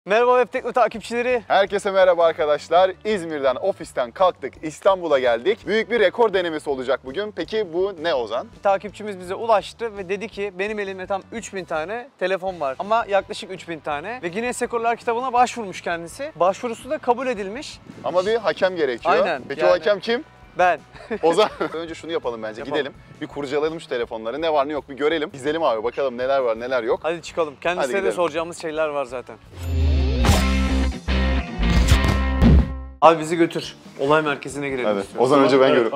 Merhaba Webtekno takipçileri. Herkese merhaba arkadaşlar. İzmir'den, ofisten kalktık. İstanbul'a geldik. Büyük bir rekor denemesi olacak bugün. Peki bu ne Ozan? Bir takipçimiz bize ulaştı ve dedi ki benim elimde tam 3000 tane telefon var. Ama yaklaşık 3000 tane. Ve Guinness Rekorlar kitabına başvurmuş kendisi. Başvurusu da kabul edilmiş. Ama bir hakem gerekiyor. Aynen, Peki yani. o hakem kim? Ben. Ozan. Önce şunu yapalım bence. Yapalım. Gidelim. Bir kurcalayalım şu telefonları. Ne var ne yok bir görelim. İzleyelim abi. Bakalım neler var neler yok. Hadi çıkalım. Hadi Kendisine de gidelim. soracağımız şeyler var zaten. Abi bizi götür. Olay merkezine girelim Evet. istiyorum. Ozan önce ben görüyorum.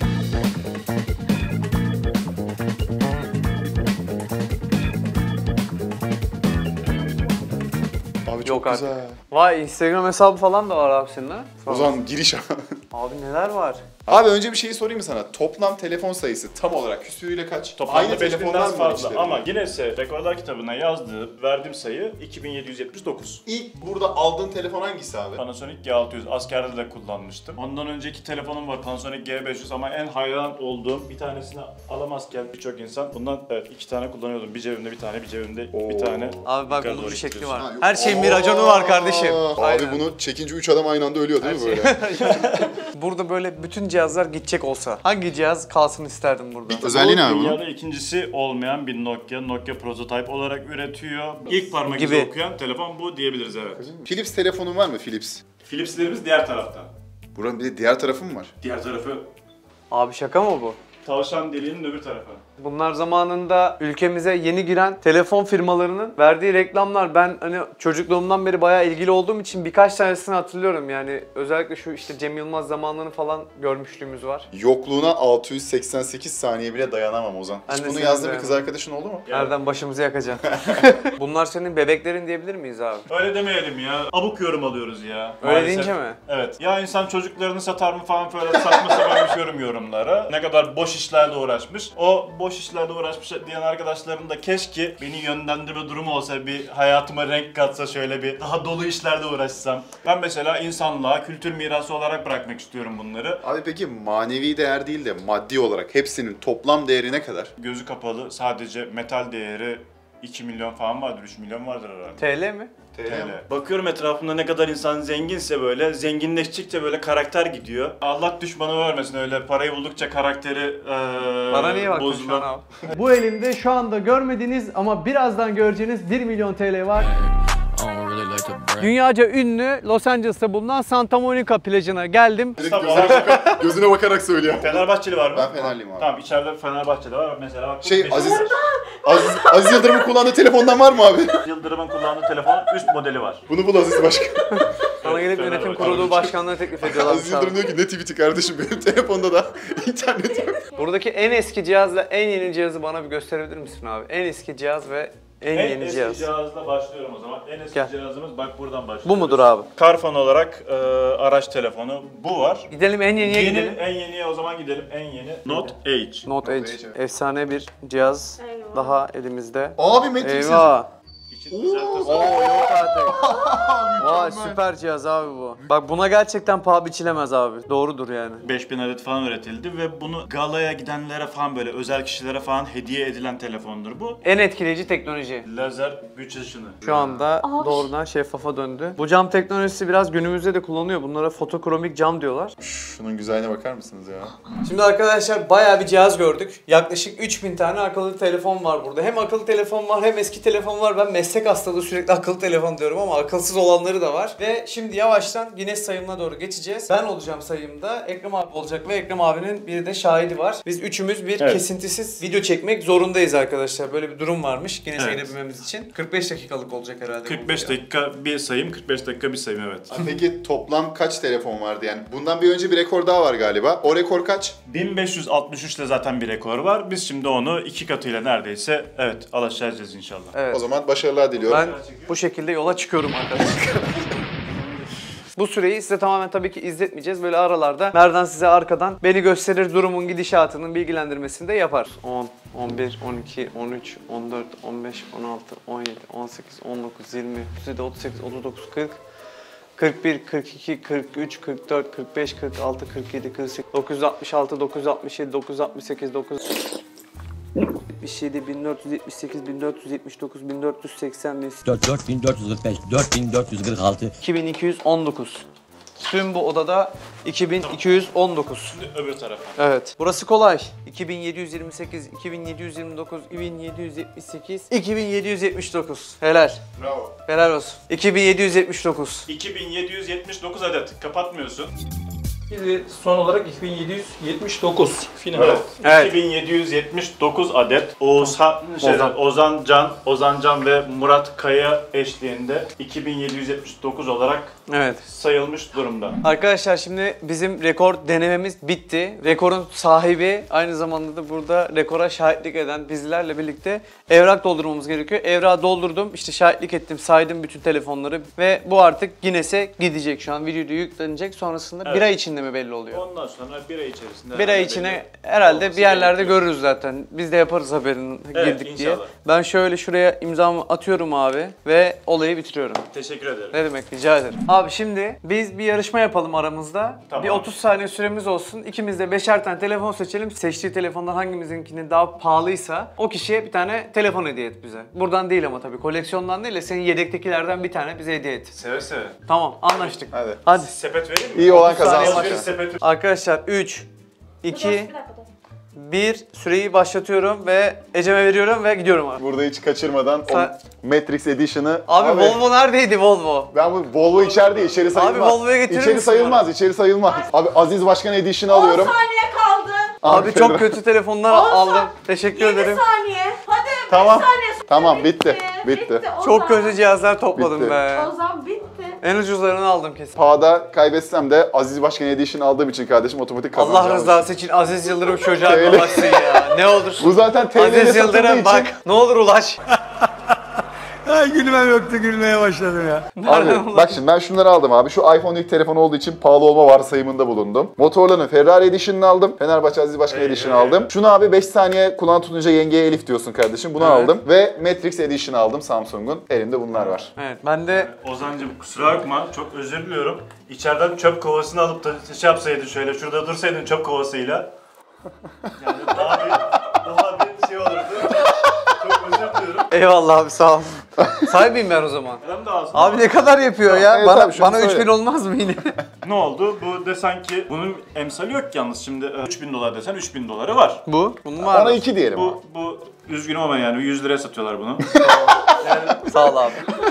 Abi çok Yok güzel. artık. Vay, Instagram hesabı falan da var abi senin ha? Ozan giriş. Abi neler var? Abi önce bir şeyi sorayım mı sana? Toplam telefon sayısı tam olarak küsürüyle kaç? Toplamda 5000'den telefondan mı fazla işleri? ama Guinness'e Rekorlar kitabına yazdığı verdiğim sayı 2779. İlk burada aldığın telefon hangisi abi? Panasonic G600 askerde de kullanmıştım. Ondan önceki telefonum var Panasonic G500 ama en hayran olduğum bir tanesini alamazken birçok insan bundan evet 2 tane kullanıyordum. Bir cebimde bir tane, bir cebimde bir tane. Abi bak Yukarı bunun doğru bir şekli gidiyorsun. var. Ha, yok. Her şeyin bir raconu var kardeşim. Abi Aynen. bunu çekince 3 adam aynı anda ölüyor değil mi Her böyle? şey- Burada böyle bütün cihazlar gidecek olsa hangi cihaz kalsın isterdim burada? Özelliği ne abi bunun? Dünyada ikincisi olmayan bir Nokia prototype olarak üretiyor. İlk parmak Gibi. izi okuyan telefon bu diyebiliriz evet. Philips telefonun var mı Philips? Philips'lerimiz diğer tarafta. Buranın bir de diğer tarafı mı var? Diğer tarafı Abi şaka mı bu? tavşan deliğinin öbür tarafı. Bunlar zamanında ülkemize yeni giren telefon firmalarının verdiği reklamlar. Ben hani çocukluğumdan beri bayağı ilgili olduğum için birkaç tanesini hatırlıyorum. Yani özellikle şu işte Cem Yılmaz zamanlarını falan görmüşlüğümüz var. Yokluğuna 688 saniye bile dayanamam Ozan. Ben Hiç de bunu seni yazdığın bir kız dayanamam. arkadaşın oldu mu? Nereden başımızı yakacaksın? Bunlar senin bebeklerin diyebilir miyiz abi? Öyle demeyelim ya. Abuk yorum alıyoruz ya. Öyle Maalesef. deyince mi? Evet. Ya insan çocuklarını satar mı falan böyle saçma sapan bir yorum yorumlara. Ne kadar boş işlerle uğraşmış. O boş işlerle uğraşmış diyen arkadaşların da keşke beni yönlendirme durumu olsa, bir hayatıma renk katsa, şöyle bir daha dolu işlerle uğraşsam. Ben mesela insanlığa kültür mirası olarak bırakmak istiyorum bunları. Abi peki manevi değer değil de maddi olarak hepsinin toplam değeri ne kadar? Gözü kapalı sadece metal değeri 2 milyon falan vardır, 3 milyon vardır herhalde. TL mi? TL. Bakıyorum etrafımda ne kadar insan zenginse böyle, zenginleştikçe böyle karakter gidiyor. Allah düşmanı vermesin öyle parayı buldukça karakteri Bana niye baktın şu bozulan. an abi? Bu elimde şu anda görmediğiniz ama birazdan göreceğiniz 1 milyon TL var. Dünyaca ünlü Los Angeles'ta bulunan Santa Monica plajına geldim. Gözüne bakarak söylüyor. Fenerbahçeli var mı? Ben Fenerliyim abi. Tamam, içeride Fenerbahçeli var. Mesela bak. Aziz Yıldırım'ın kullandığı telefondan var mı abi? Yıldırım'ın kullandığı telefonun üst modeli var. Bunu bul Aziz Başkan. Sana gelip yönetim Fenerbahçe. kurulu başkanlığı teklif ediyorlar. Aziz Yıldırım diyor ki ne tweet'i kardeşim benim telefonda da internet yok. Buradaki en eski cihazla en yeni cihazı bana bir gösterebilir misin abi? En eski cihaz ve en yeni eski cihaz. cihazla başlıyorum o zaman. En eski Gel. cihazımız bak buradan başlıyor. Bu mudur abi? Carphone olarak araç telefonu bu var. Gidelim en yeniye gidelim. En yeniye o zaman gidelim. En yeni Note H. Note Edge. Edge, evet. Efsane bir cihaz Eyvah. daha elimizde. Abi Matrix Eyvah. İçin düzeltmesi. Oo yok artık. Vay süper cihaz abi bu. Bak buna gerçekten paha biçilemez abi. Doğrudur yani. 5000 adet falan üretildi ve bunu galaya gidenlere falan böyle özel kişilere falan hediye edilen telefondur bu. En etkileyici teknoloji. Lazer güç ışını. Şu anda doğrudan şeffafa döndü. Bu cam teknolojisi biraz günümüzde de kullanılıyor. Bunlara fotokromik cam diyorlar. Şunun güzelliğine bakar mısınız ya? Şimdi arkadaşlar bayağı bir cihaz gördük. Yaklaşık 3000 tane akıllı telefon var burada. Hem akıllı telefon var hem eski telefon var. Ben meslek hastalığı sürekli akıllı telefon diyorum ama akılsız olanları da var. Ve şimdi yavaştan Guinness sayımına doğru geçeceğiz. Ben olacağım sayımda. Ekrem abi olacak ve Ekrem abinin bir de şahidi var. Biz üçümüz bir Evet. kesintisiz video çekmek zorundayız arkadaşlar. Böyle bir durum varmış Guinness'e Evet. girebilmemiz için. 45 dakikalık olacak herhalde. bu 45 video. dakika bir sayım, 45 dakika bir sayım evet. Peki toplam kaç telefon vardı yani? Bundan bir önce bir rekor daha var galiba. O rekor kaç? 1563 ile zaten bir rekor var. Biz şimdi onu 2 katıyla neredeyse evet alaşacağız inşallah. Evet. O zaman başarılar diliyorum. Ben bu şekilde yola çıkıyorum arkadaşlar. Bu süreyi size tamamen tabii ki izletmeyeceğiz. Böyle aralarda Merdan size arkadan beni gösterir, durumun gidişatının bilgilendirmesini de yapar. 10, 11, 12, 13, 14, 15, 16, 17, 18, 19, 20, 37, 38, 39, 40, 41, 42, 43, 44, 45, 46, 47, 48, 966, 967, 968, 9... 1477, 1478, 1479, 1480, 4445, 4446. 2219. Tüm bu odada 2219. Şimdi öbür tarafa. Evet. Burası kolay. 2728, 2729, 2778, 2779. Helal. Bravo. Helal olsun. 2779. 2779 adet. Kapatmıyorsun. Şimdi son olarak 2779 final. Evet. Evet. 2779 adet Ozan Can ve Murat Kaya eşliğinde 2779 olarak Evet. sayılmış durumda. Arkadaşlar şimdi bizim rekor denememiz bitti. Rekorun sahibi aynı zamanda da burada rekora şahitlik eden bizlerle birlikte evrak doldurmamız gerekiyor. Evrağı doldurdum, işte şahitlik ettim, saydım bütün telefonları ve bu artık Guinness'e gidecek şu an. Videoda yüklenecek. Sonrasında Evet. bir ay içinde mi belli oluyor? Ondan sonra bir ay içerisinde... Bir ay içine herhalde olması bir yerlerde gerekiyor. görürüz zaten. Biz de yaparız haberini Evet, girdik diye. inşallah. Ben şöyle şuraya imzamı atıyorum abi ve olayı bitiriyorum. Teşekkür ederim. Ne demek, rica ederim. Abi şimdi biz bir yarışma yapalım aramızda. Tamam. Bir 30 saniye süremiz olsun. İkimiz de 5'er tane telefon seçelim. Seçtiği telefondan hangimizinkinin daha pahalıysa o kişiye bir tane telefon hediye et bize. Buradan değil ama tabii, koleksiyondan değil de senin yedektekilerden bir tane bize hediye et. Seve seve. Tamam, anlaştık. Hadi. Hadi. Sepet vereyim mi? İyi olan 30 saniye kazansın. Bir başla. sepet. Arkadaşlar 3, 2, Bir dakika, dur. 1 süreyi başlatıyorum ve Ecem'e veriyorum ve gidiyorum abi. Burada hiç kaçırmadan Sen- o Matrix Edition'ı... Abi Volvo neredeydi Volvo? Ben bu Volvo içeride, içeri sayılmaz. Volvo'ya getirir İçeri misin sayılmaz, içeri sayılmaz. Abi Aziz Başkan Edition'ı 10 alıyorum. saniye kaldı. Abi çok Fena. kötü telefonlar Olsa- aldım. Teşekkür 7 ederim. saniye. Hadi Tamam. 5 saniye sonra Tamam, bitti. Çok Ozan. kötü cihazlar topladım Bitti. be. Ozan bitti. En ucuzlarını aldım kesin. Pahada kaybetsem de Aziz Başkan Edition aldığım için kardeşim otomatik kazanacağım. Allah rızası için Aziz Yıldırım çocuğa TL. ulaşsın ya. Ne olur. Bu zaten TL'de Aziz satıldığı Yıldırım için... bak. Ne olur ulaş. Gülmem yoktu, gülmeye başladım ya. Abi bak şimdi ben şunları aldım abi. Şu iPhone ilk telefon olduğu için pahalı olma varsayımında bulundum. Motorola'nın Ferrari Edition'ını aldım. Fenerbahçe Aziz Başkan Edition'ı aldım. Şunu abi 5 saniye kulağın tutunca yengeye Elif diyorsun kardeşim. Bunu Evet. aldım. Ve Matrix Edition'ı aldım Samsung'un. Elimde bunlar var. Evet, ben de Ozancığım kusura bakma, çok özür diliyorum. İçeriden çöp kovasını alıp da şey yapsaydın şöyle, şurada dursaydın çöp kovasıyla. Yani daha bir şey olurdu. Çok özür diliyorum. eyvallah abi, sağ ol. Sahibiyim ben o zaman. Adam da alsın. Abi ne kadar yapıyor ya? Evet bana abi, şunu bana söyle. 3000 olmaz mı yine? Ne oldu? Bu desen ki bunun emsali yok yalnız. Şimdi 3000 dolar desen 3000 doları var. Bunun var Ona mı? 2 diyelim abi. Bu üzgünüm ama yani 100 liraya satıyorlar bunu. Sağ ol abi.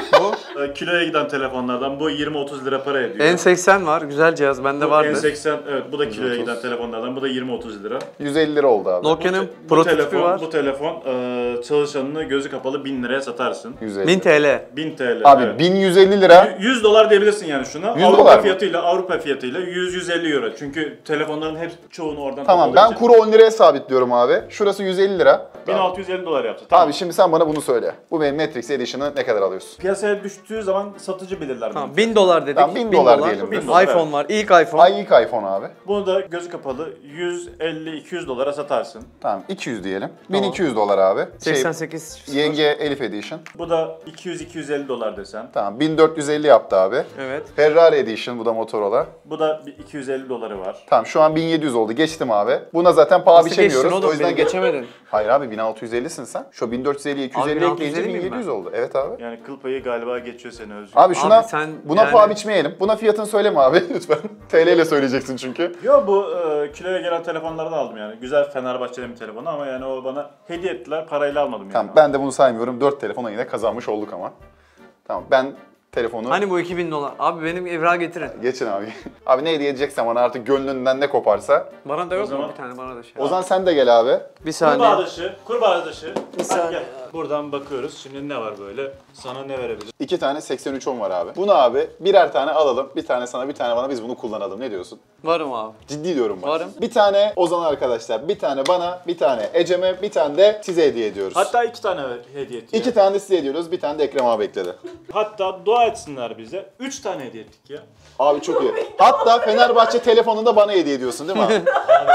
Kiloya giden telefonlardan bu 20-30 lira para ediyor. N80 var. Güzel cihaz. Bende vardı. N80 evet, bu da kiloya giden telefonlardan, bu da 20-30 lira. 150 lira oldu abi. Nokia'nın Bu prototipi var. Bu telefon çalışanını gözü kapalı 1000 liraya satarsın. 150. 1000 TL. 1000 TL. Abi evet. 1150 lira. 100 dolar diyebilirsin yani şuna. 100 dolar Avrupa mı? fiyatıyla 100-150 euro. Çünkü telefonların hep çoğunu oradan Tamam topladığı ben için kuru 10 liraya sabitliyorum abi. Şurası 150 lira. 1650 dolar yaptı. Tamam. Abi şimdi sen bana bunu söyle. Bu benim Matrix Edition'ı ne kadar alıyorsun? Piyasaya düştüğü zaman satıcı belirler. Tamam, bunu. 1000 dolar dedik. Tamam, 1000 dolar diyelim biz. dolar, iPhone evet. var. İlk iPhone. Ay ilk iPhone abi. Bunu da gözü kapalı 150-200 dolara satarsın. Tamam 200 diyelim. 1200 dolar abi. 88. Yenge Elif Edition. Bu da 200-250 dolar desen. Tamam 1450 yaptı abi. Evet. Ferrari Edition bu da Motorola. Bu da bir 250 doları var. Tamam şu an 1700 oldu. Geçtim abi. Buna zaten paha Nasıl geçtin biçemiyoruz. oğlum? O yüzden Beni geçemedin. Hayır abi 1650'sin sen. Şu 1450'ye 250 Abi, ekleyince 1650 miyim 1700 oldu. Evet abi. Yani kıl payı galiba geçiyor seni Özgür. Abi şuna Abi sen buna yani- paha biçmeyelim. Buna fiyatını söyleme abi lütfen. TL ile söyleyeceksin çünkü. Yo bu kiloya gelen telefonlardan aldım yani. Güzel Fenerbahçe'nin bir telefonu ama yani o bana hediye ettiler, parayla almadım yani. Tamam ben de bunu saymıyorum. 4 telefona yine kazanmış olduk ama. Tamam ben telefonu... Hani bu 2000 dolar? Abi benim evrağı getirin. Geçin abi. Abi ne hediye edeceksen bana artık gönlünden ne koparsa. Bana da yok mu zaman- bir tane, bana da şey. Ozan sen de gel abi. Bir saniye. Kurbağa dışı. Bir saniye. Gel. Buradan bakıyoruz. Şimdi ne var böyle? Sana ne verebilir? 2 tane 8310 var abi. Bunu abi birer tane alalım. Bir tane sana bir tane bana biz bunu kullanalım. Ne diyorsun? Varım abi. Ciddi diyorum bak. Varım. Bir tane Ozan arkadaşlar. Bir tane bana, bir tane Ecem'e, bir tane de size hediye ediyoruz. Hatta 2 tane hediye etti. 2 tane de size ediyoruz. Bir tane de Ekrem abi ekledi. Hatta dua etsinler bize. 3 tane hediye ettik ya. Abi çok iyi. Hatta Fenerbahçe telefonunu da bana hediye ediyorsun değil mi abi?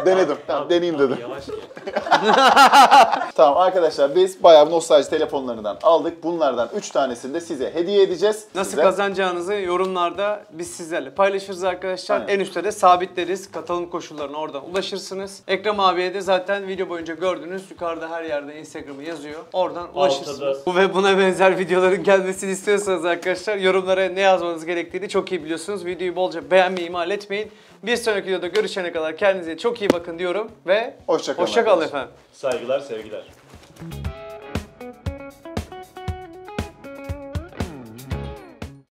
Denedim. Tamam, deneyeyim dedim. Yavaş gel. Tamam arkadaşlar biz bayağı nostalji telefonlarından aldık. Bunlardan 3 tanesini de size hediye edeceğiz. Nasıl Size. kazanacağınızı yorumlarda biz sizlerle paylaşırız arkadaşlar. Aynen. En üstte de sabitleriz. Katılım koşullarına oradan ulaşırsınız. Ekrem abiye de zaten video boyunca gördünüz. Yukarıda her yerde Instagram'ı yazıyor. Oradan ulaşırsınız. Bu ve buna benzer videoların gelmesini istiyorsanız arkadaşlar yorumlara ne yazmanız gerektiğini çok iyi biliyorsunuz. Videoyu bolca beğenmeyi ihmal etmeyin. Bir sonraki videoda görüşene kadar kendinize çok iyi bakın diyorum ve Hoşça kalın hoşça kalın arkadaşlar. efendim. Saygılar, sevgiler.